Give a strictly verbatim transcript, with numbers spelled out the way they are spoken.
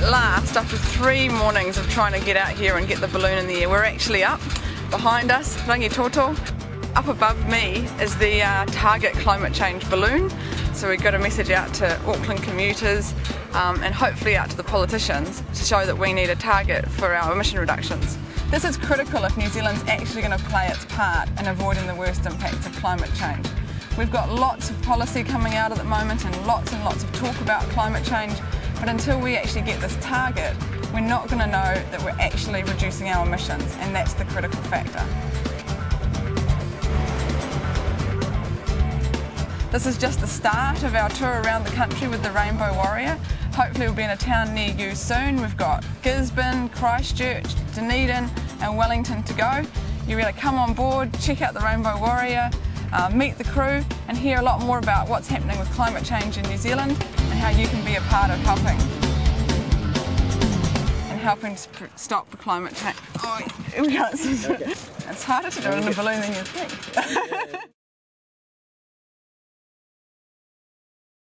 At last, after three mornings of trying to get out here and get the balloon in the air, we're actually up. Behind us, Rangitoto. Up above me is the uh, target climate change balloon. So we've got a message out to Auckland commuters um, and hopefully out to the politicians to show that we need a target for our emission reductions. This is critical if New Zealand's actually going to play its part in avoiding the worst impacts of climate change. We've got lots of policy coming out at the moment and lots and lots of talk about climate change, but until we actually get this target, we're not going to know that we're actually reducing our emissions, and that's the critical factor. This is just the start of our tour around the country with the Rainbow Warrior. Hopefully we'll be in a town near you soon. We've got Gisborne, Christchurch, Dunedin and Wellington to go. You really come on board, check out the Rainbow Warrior, uh, meet the crew and hear a lot more about what's happening with climate change in New Zealand and how you can be a part of helping and helping to stop the climate change. Oh, we can't see it. It's harder to do it in a balloon than you think.